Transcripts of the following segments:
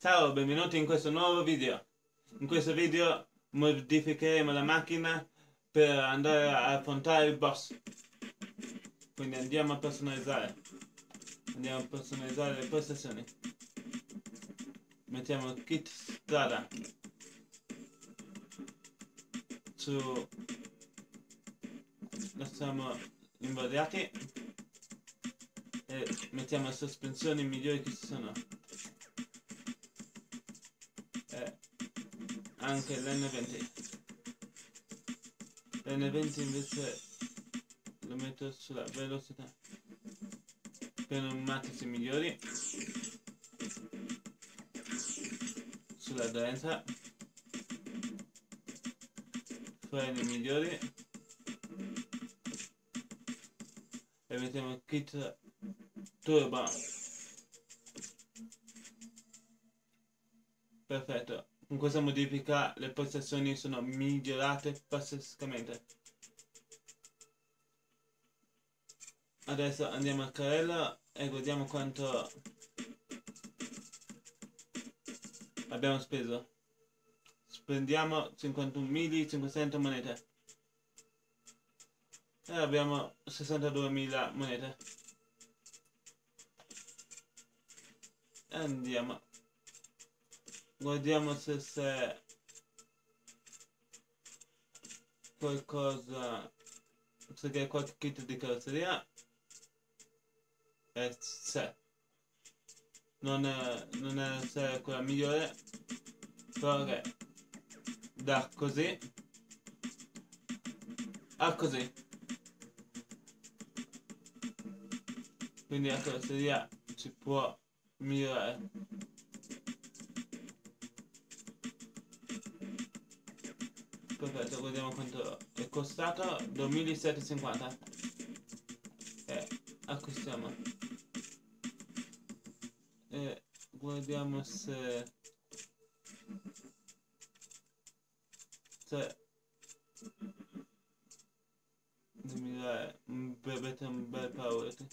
Ciao, benvenuti in questo nuovo video. In questo video modificheremo la macchina per andare a affrontare il boss. Quindi andiamo a personalizzare. Andiamo a personalizzare le postazioni. Mettiamo kit strada su... Lasciamo invariati e mettiamo sospensioni migliori che ci sono. Anche l'N20. L'N20 invece lo metto sulla velocità. Pneumatici migliori. Sull'aderenza. Freni migliori. E mettiamo kit turbo. Perfetto. Con questa modifica le postazioni sono migliorate pazzescamente. Adesso andiamo al carrello e guardiamo quanto abbiamo speso. Spendiamo 51.500 monete e abbiamo 62.000 monete. E andiamo. Guardiamo se c'è qualcosa, se c'è qualche kit di carrozzeria. E c'è. Non è quella migliore, però che da così a così. Quindi la carrozzeria si può migliorare. Perfetto, guardiamo quanto è costato. 2.750. E acquistiamo. E guardiamo se devi dare un bel priority.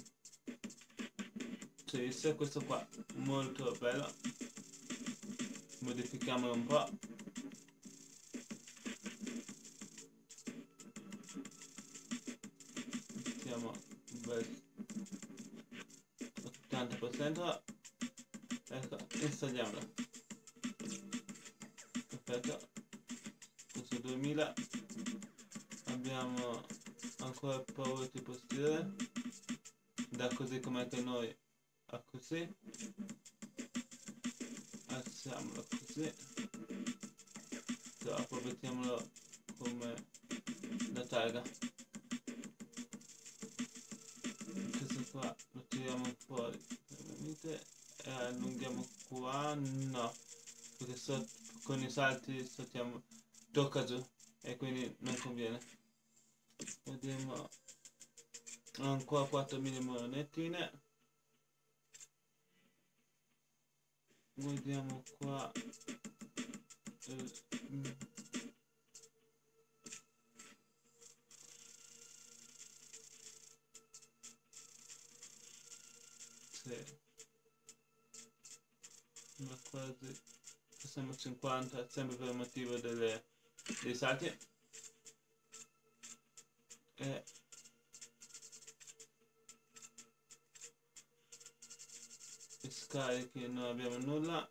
Sì, se questo qua molto bello. Modifichiamolo un po'. Mettiamo un bel 80%. Ecco, installiamolo. Perfetto. Questo 2000. Abbiamo ancora il priority posteriore. Da così com'è che noi a così. Alziamolo così. Dopo mettiamolo come la targa. Questo qua lo tiriamo fuori e allunghiamo qua. No, perché con i salti saltiamo, tocca giù e quindi non conviene. Vediamo ancora 4.000 monetine. Guardiamo qua. Sì. Ma quasi siamo 50, sempre per il motivo dei salti. E scarichi non abbiamo nulla.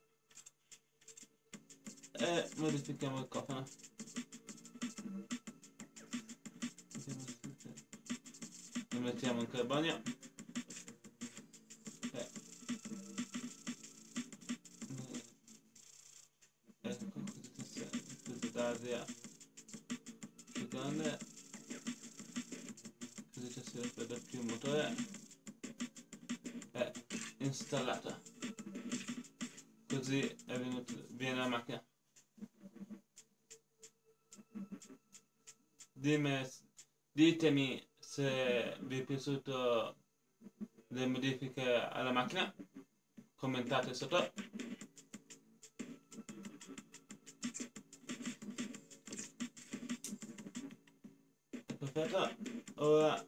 E modifichiamo il cofano. Lo mettiamo in carbonio. Ecco, questa d'aria più grande. Così ci si raffredda più il motore. È installata. Così è viene la macchina. Ditemi se vi è piaciuto le modifiche alla macchina, commentate sotto. Perfetto, ora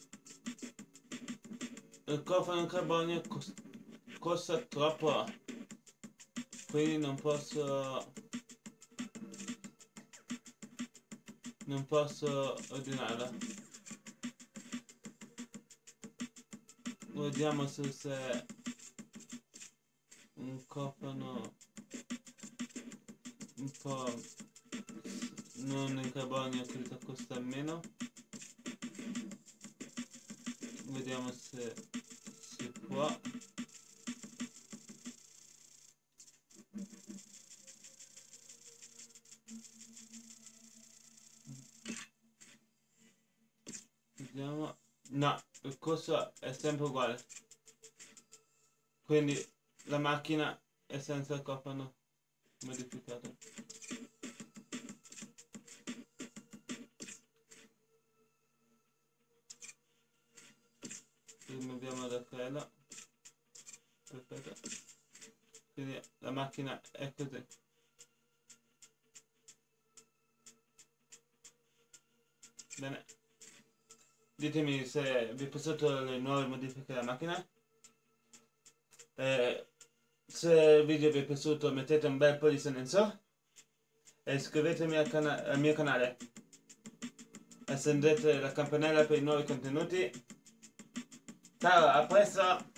il cofano in carbonio costa troppo. quindi non posso ordinarla. Vediamo se un cofano un po' non in carbonio credo costa meno. Vediamo se si può. Vediamo. No, il costo è sempre uguale. Quindi la macchina è senza il cofano modificato. Rimuoviamo la creda. Perfetto. Quindi la macchina è così. Bene. Ditemi se vi è piaciuto le nuove modifiche della macchina. Se il video vi è piaciuto mettete un bel pollice in su e iscrivetevi al mio canale. Accendete la campanella per i nuovi contenuti. Ciao, a presto!